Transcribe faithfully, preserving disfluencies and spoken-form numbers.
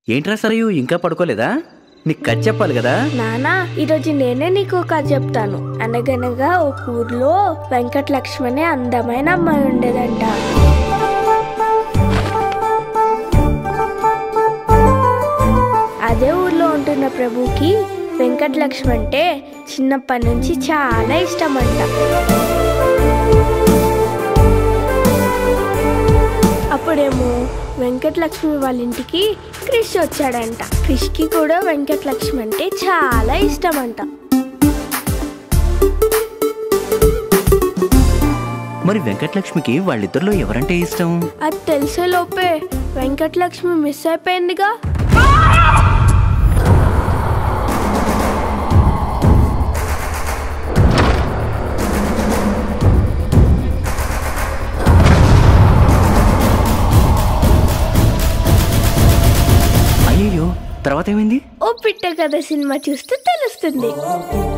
ఏంట్రా సరయు ఇంకా పడుకోలేదా? నీకు కథ చెప్పాలి కదా. నానా, ఈరోజు నేనే నీకు కథ చెప్తాను. అనగనగా ఒక ఊర్లో వెంకట లక్ష్మి అనే అందమైన అమ్మాయి ఉండేదంట. అదే ఊర్లో ఉంటున్న ప్రభుకి వెంకట లక్ష్మి అంటే చిన్నప్పటి నుంచి చాలా ఇష్టం అంట. అప్పుడేమో వెంకటలక్ష్మి వాళ్ళ ఇంటికి క్రిష్ వచ్చాడంట. క్రిష్కి కూడా వెంకటలక్ష్మి అంటే చాలా ఇష్టం అంట. మరి వెంకటలక్ష్మికి వాళ్ళిద్దరిలో ఎవరంటే ఇష్టం? అది తెలిసే లోపే వెంకటలక్ష్మి మిస్ అయిపోయిందిగా. అయ్యో, తర్వాత ఏమైంది? ఓ పిట్ట కథ సినిమా చూస్తే తెలుస్తుంది.